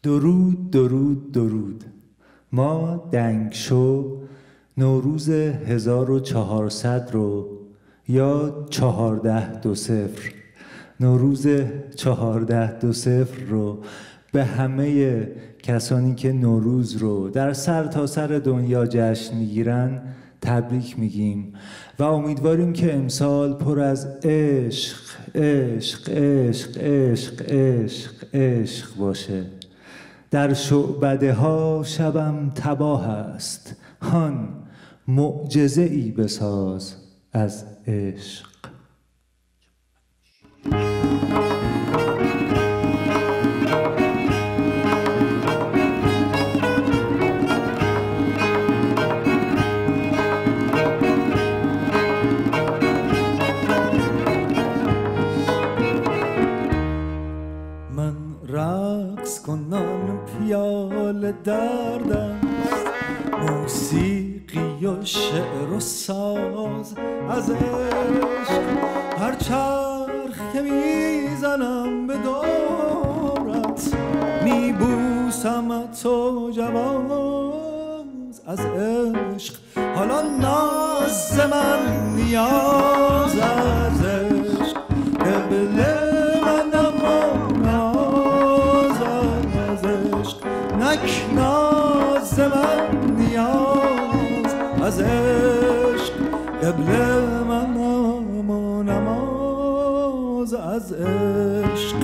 درود درود درود. ما دنگشو نوروز 1400 رو یا 1420 نوروز 1420 رو به همه کسانی که نوروز رو در سرتاسر دنیا جشن میگیرن تبریک میگیم و امیدواریم که امسال پر از عشق عشق عشق عشق عشق عشق باشه. در شعبده ها شبم تباه است، هان معجزه ای بساز از عشق. من رقص کنان پیاله درد است، موسیقی و شعر و ساز از عشق. هر چرخ که میزنم به دورت، میبوسمت و جواز از عشق. حالا ناز من نیاز از عشق، قبله منم و ناز از عشق. نک ناز من نیاز از عشق، قبله منم و نماز از عشق.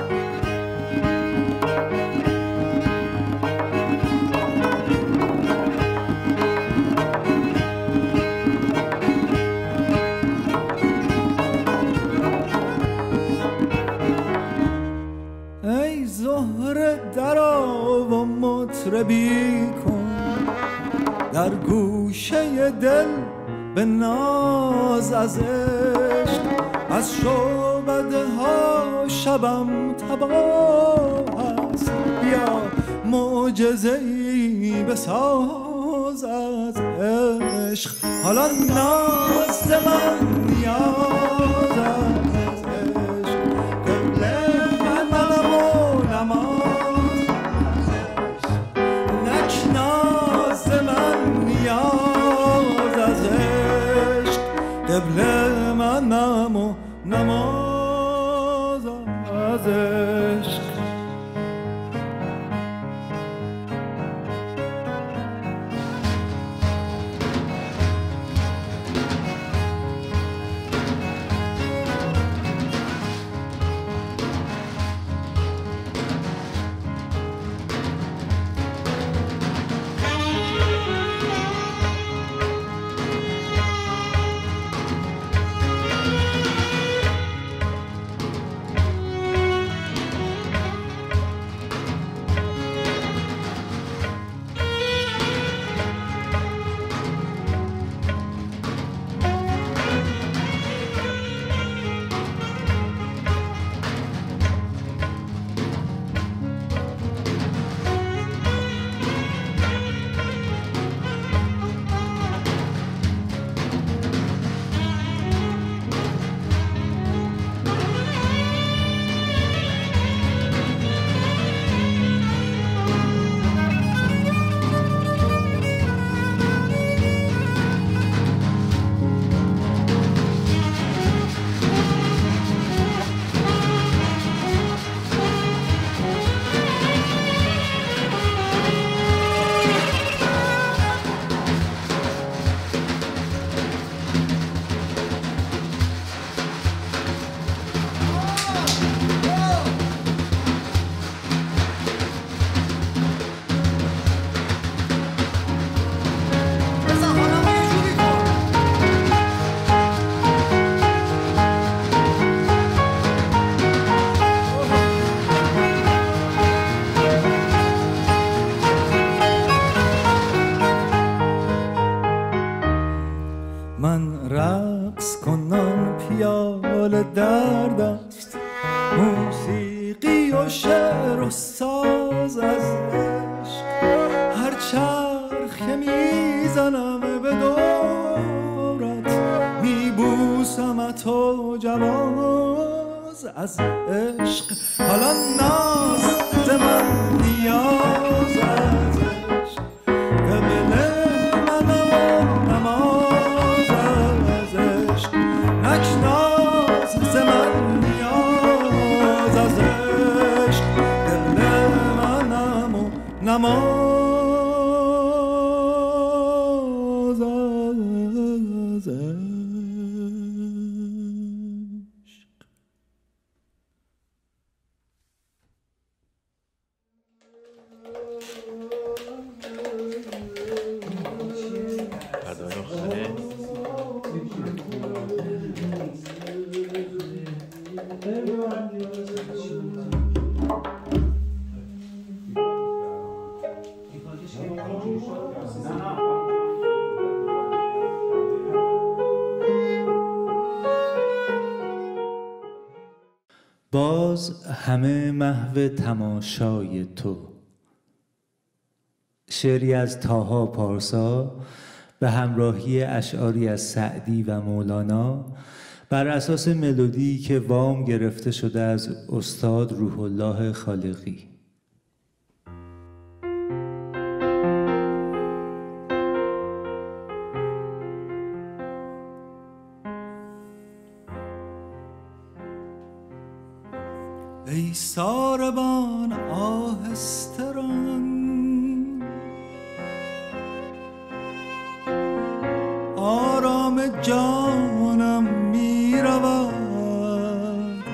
ای زهره درآ و مطربی کن در گوشه دل به ناز از عشق. از شعبده ها شبم تباه است، بیا معجزه ای بساز از عشق. حالا ناز من نیاز از عشق، قبله منم و نماز از عشق. نک ناز من نیاز از عشق، قبله منم و نماز از عشق. من رقص کنان پیاله درد است، موسیقی و شعر و ساز از عشق. هر چرخ که میزنم به دورت، میبوسمت و جواز از عشق. حالا ناز من نیاز باز همه محو تماشای تو. شعری از طاها پارسا به همراهی اشعاری از سعدی و مولانا بر اساس ملودی که وام گرفته شده از استاد روح الله خالقی. ای ساربان آهسته ران، آرام جانم می رود،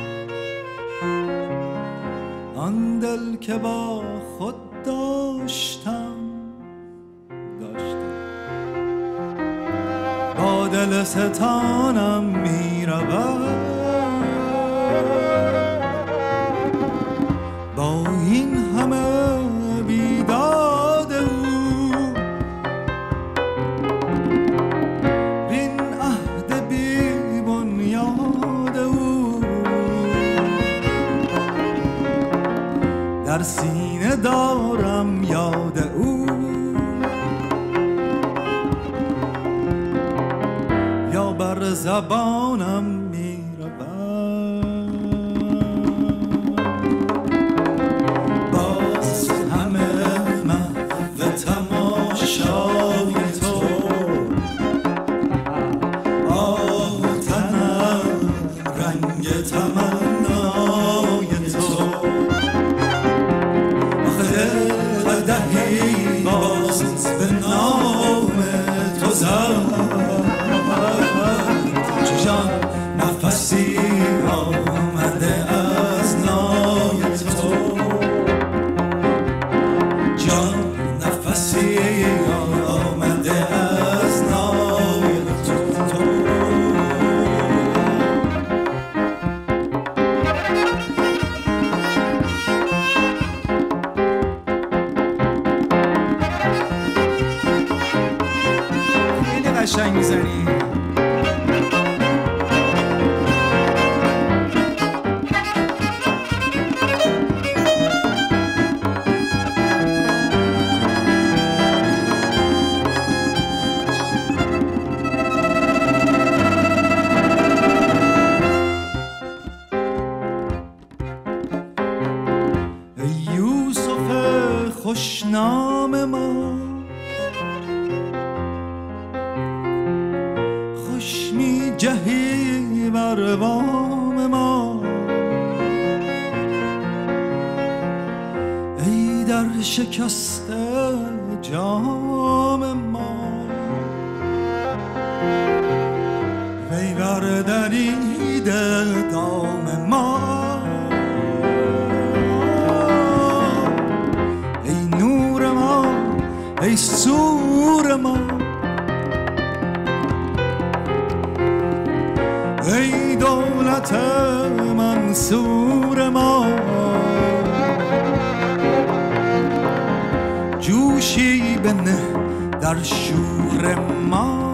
آن دل که با خود داشتم با دل ستانم می رود. با این همه بیداد او، بین عهد بی بنیاد او، در سینه دارم یاد او، یا بر زبانم می رود. نفسی آمده از نای تو، جان نفسی آمده از نای تو. خیلی قشنگ میزنی. خوشنام ما خوش می جهی بر بام ما، ای در شکست جام ما، وی بر درید دام ما، ای سور ما، ای دولت منصور ما، جوشی بنه در شور ما،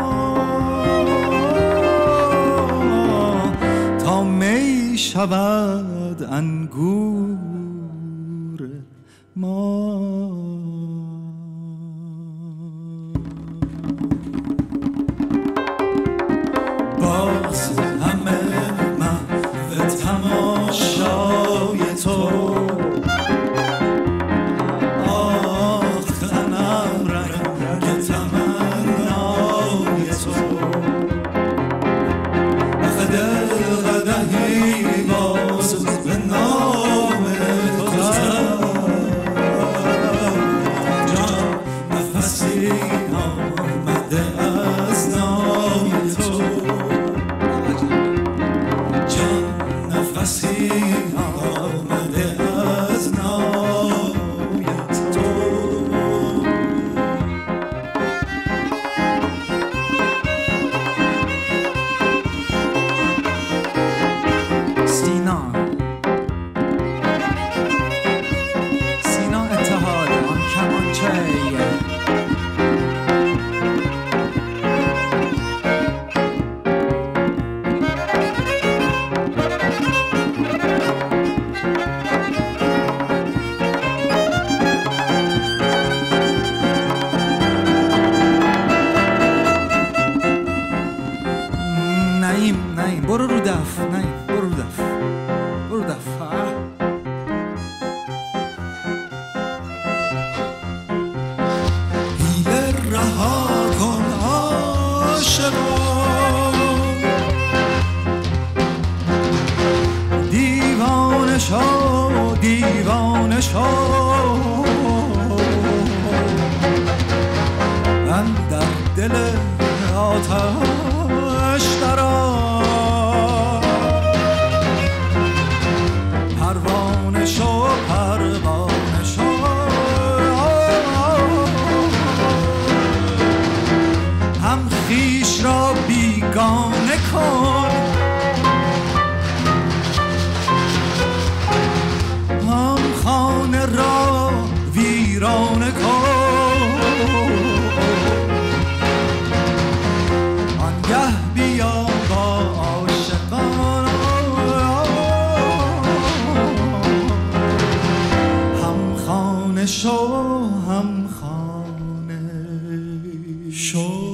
تا می شود انگور ما. باز همه محو تماشای تو، آخ تنم رنگ تمنای تو، قدهی باز به نام تو زد، جان نفسی آمده از نام تو، نفسی آمده از نای تو. سینا شو دیوانه شو اندر دل آتش درآ پروانه شو پروانه شو هم خویش را بیگانه کن هم خانه را ویرانه کن آنگه بیا با عاشقان هم خانه شو هم خانه شو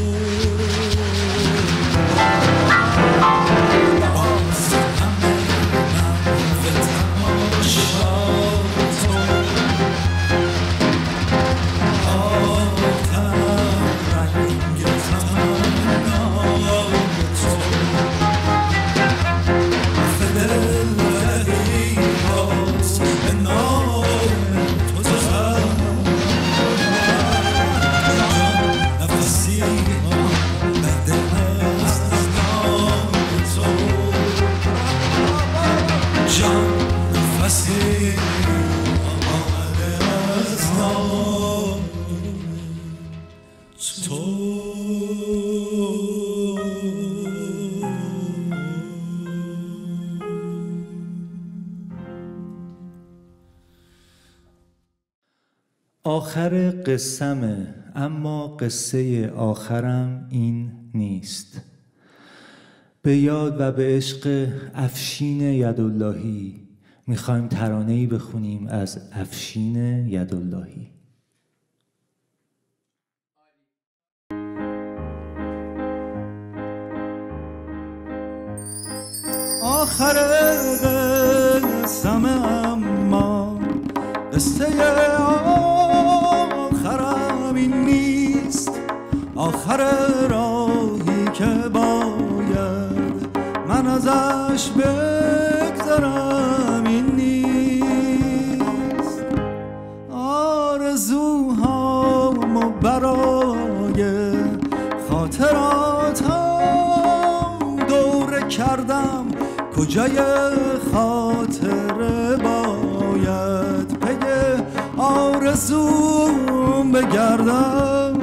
آخر قصه‌مه، اما قصه آخرم این نیست. به یاد و به عشق افشین یداللهی میخوایم ترانه‌ای بخونیم از افشین یداللهی. آخر قصه‌مه اما قصه آخرم این نیست. آخر راهی که باید من ازش بگذرم این نیست. آرزوهامو برای خاطراتم دوره کردم، کجای خاطره باید پی آرزوم بگردم.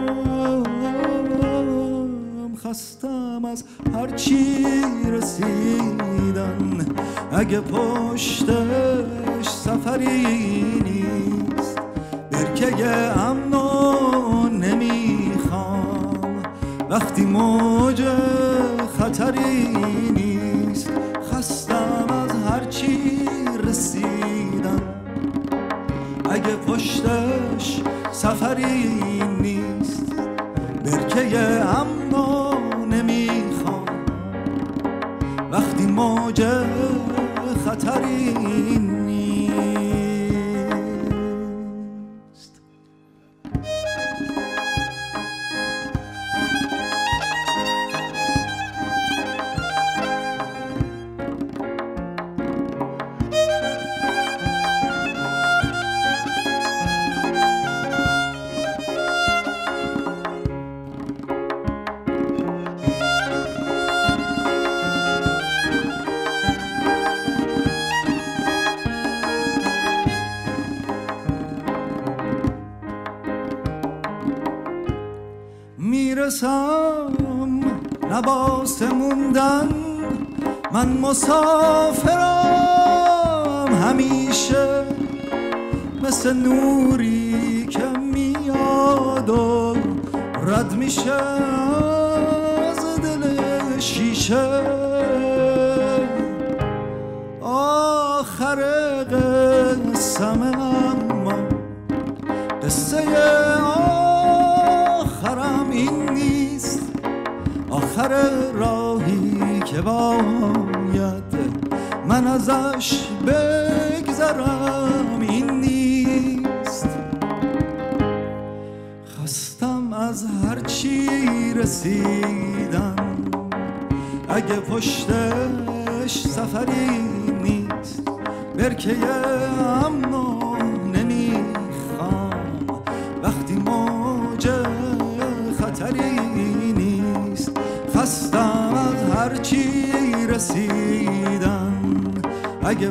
خستم از هرچی رسیدن، اگه پشتش سفری نیست. برکه امنو نمیخوام وقتی موج خطری نیست. خستم از هرچی رسیدن، اگه پشتش سفری نیست. برکه امنو نمیخوام وقتی موج خطری نیست. میرسم نباسته موندن، من مسافرم همیشه، مثل نوری که میاد و رد میشه از دل شیشه. آخر قصه‌مه اما قصه آخرم این نیست. آخر راهی که باید من ازش بگذرم این نیست. خستم از هرچی رسیدن، اگه پشتش سفری نیست. برکه امنو نمیخوام وقتی موج خطری نیست. خستم از هرچی رسیدن اگه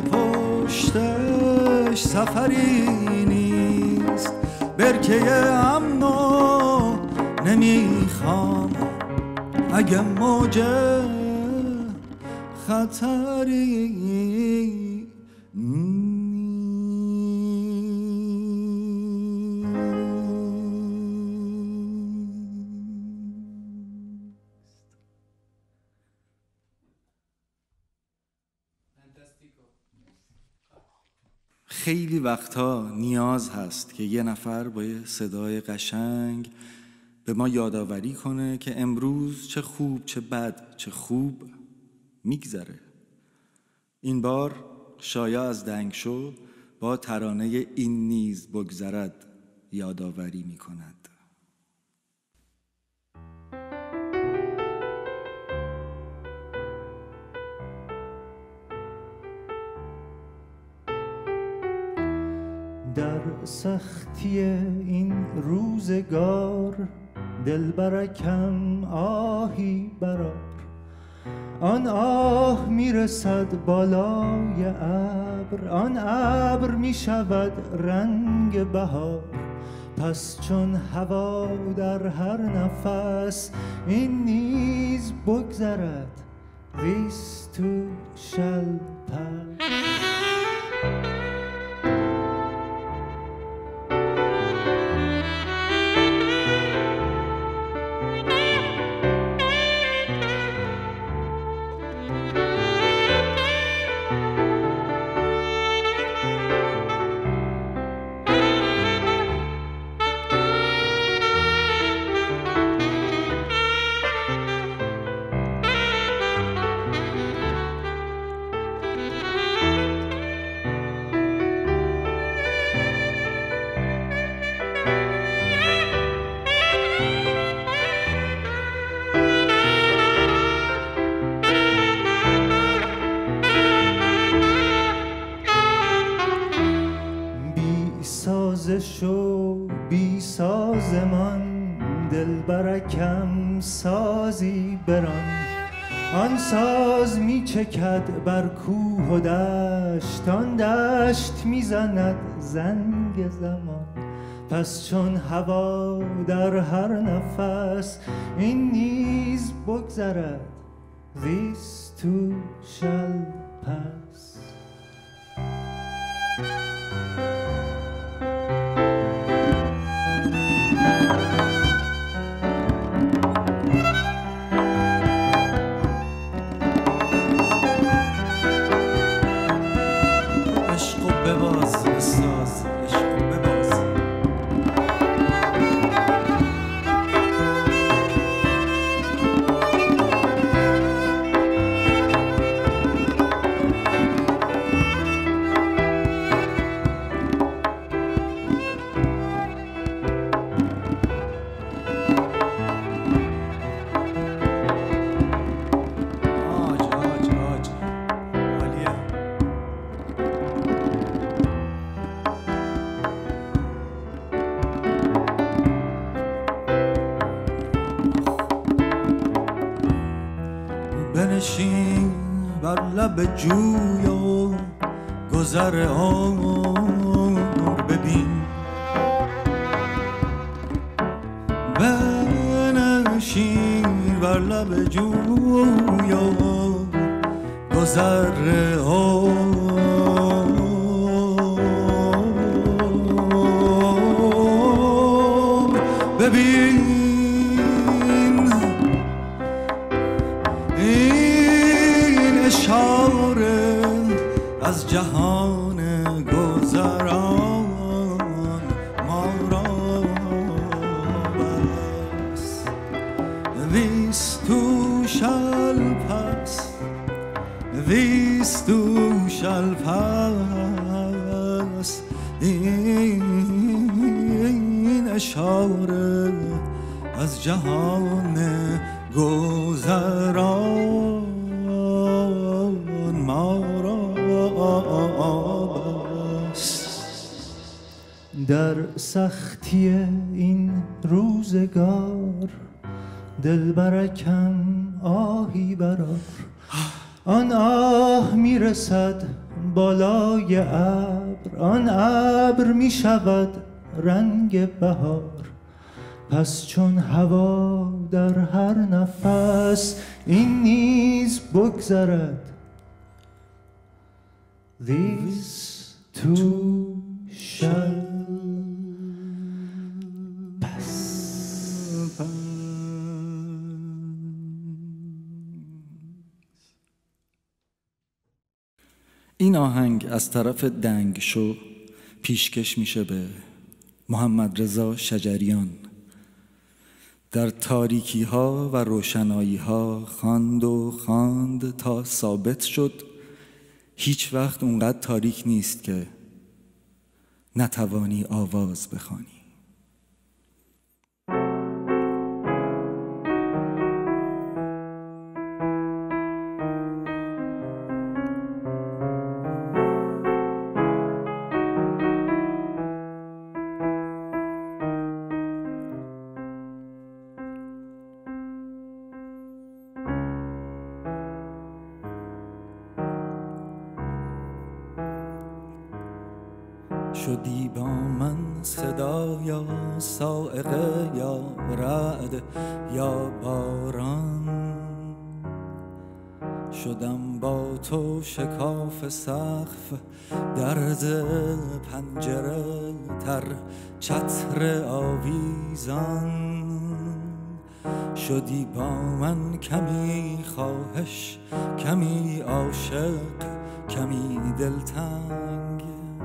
پشتش سفری نیست. برکه امنو نمیخوام اگه موج خطری خیلی وقتها نیاز هست که یه نفر با یه صدای قشنگ به ما یادآوری کنه که امروز چه خوب چه بد چه خوب میگذره. این بار شایا از دنگشو با ترانه این نیز بگذرد یادآوری میکند. در سختی این روزگار دلبرکم آهی برار. آن آه میرسد بالای ابر، آن ابر میشود رنگ بهار. پس چون هوا در هر نفس این نیز بگذرد this too shall pass. شو بی سازمان دلبرکم سازی بران. آن ساز می چکد بر کوه و دشت، آن دشت می زند زنگ زمان. پس چون هوا در هر نفس این نیز بگذرد this too shall pass. بنشین بر لب جوی و گذر عمر ببین. بنشین بر لب جوی و گذر عمر ببین. اشاره از جهان گذران ما را بس this too shall pass this too shall pass. این اشاره از جهان گذران ما را در سختی این روزگار دلبرکم آهی برار. آن آه میرسد بالای ابر، آن ابر میشود رنگ بهار. پس چون هوا در هر نفس این نیز بگذرد. These two shall pass. این آهنگ از طرف دنگشو پیشکش میشه به محمد رضا شجریان. در تاریکی ها و روشنایی ها خواند و خواند تا ثابت شد هیچ وقت اونقدر تاریک نیست که نتوانی آواز بخوانی. شدی با من صدا یا صاعقه یا رعد یا باران، شدم با تو شکاف سقف، درز پنجره تر چتر آویزان. شدی با من کمی خواهش، کمی عاشق، کمی دلتنگ.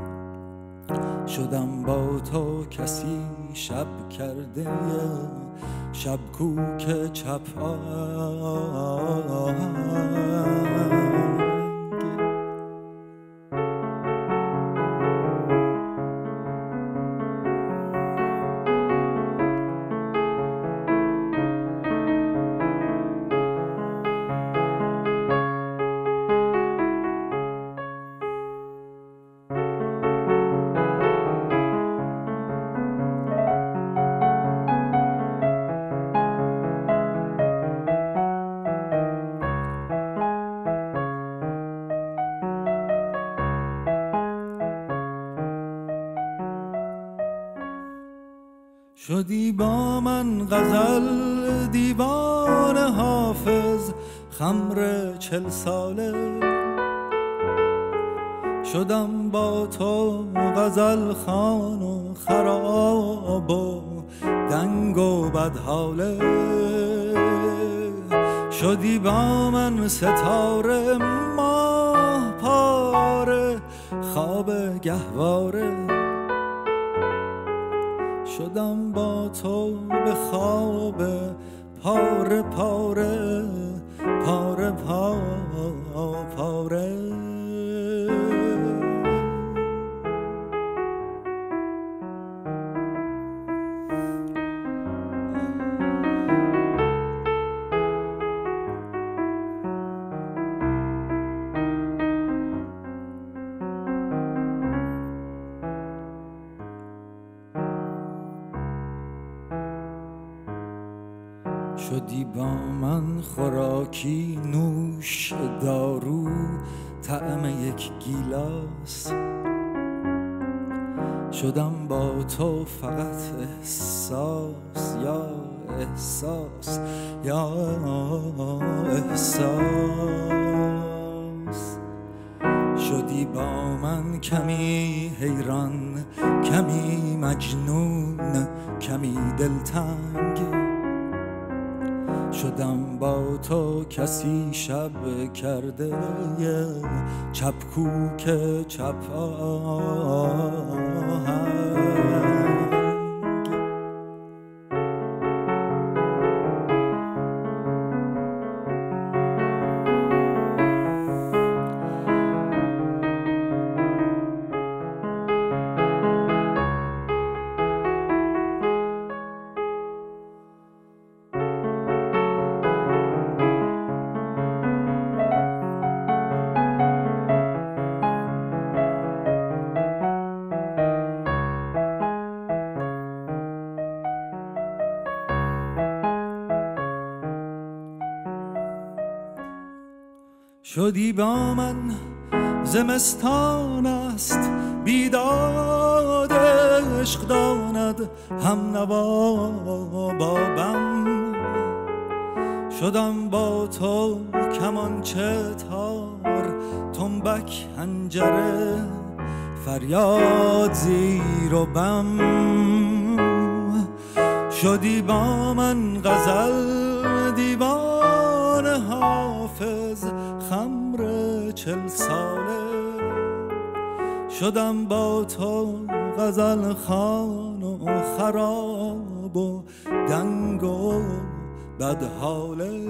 شدم با تو کسی شب کرده، شب کوک چپ شدی با من غزل دیوان حافظ، خمر 40 ساله. شدم با تو غزل خان و خراب و دنگ و بدحاله. شدی با من ستاره ماه پاره، خواب گهواره. شدم با تو به خواب پاره پاره پاره پاره. شدی با من خوراکی نوش دارو، طعم یک گیلاس. شدم با تو فقط احساس یا احساس یا احساس. شدی با من کمی حیران، کمی مجنون، کمی دلتنگ. شدم با تو کسی شب کرده، چپ کوک چپ آهنگ. شدی با من زمستان است بیداد عشق داند هم نوا بابم شدم با تو کمانچه تار تنبک حنجره فریاد زیر و بم شدی با من غزل دیوان حافظ خمر 40 ساله شدم با تو غزل خوان و خراب و دنگ و بدحاله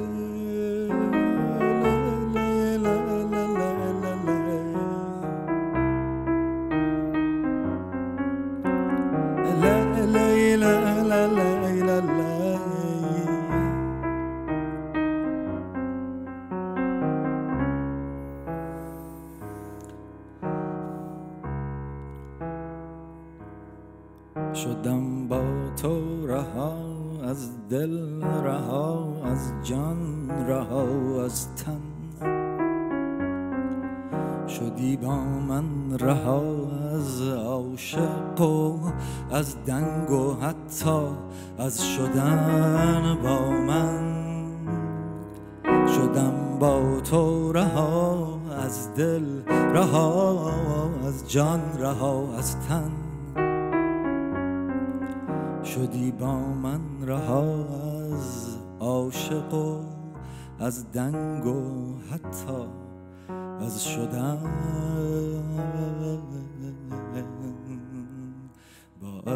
شدم با تو رها از دل رها از جان رها از تن شدی با من رها از عاشق و از دنگ و حتی از شدن با من شدم با تو رها از دل رها از جان رها از تن شدی با من رها از عاشق و از دنگ و حتی از شدن با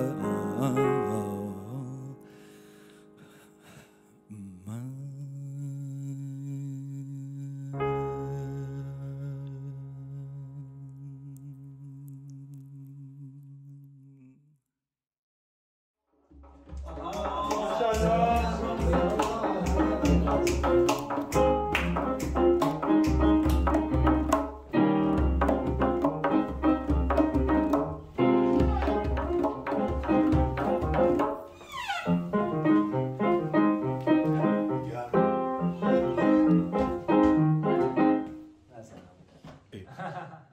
مثلا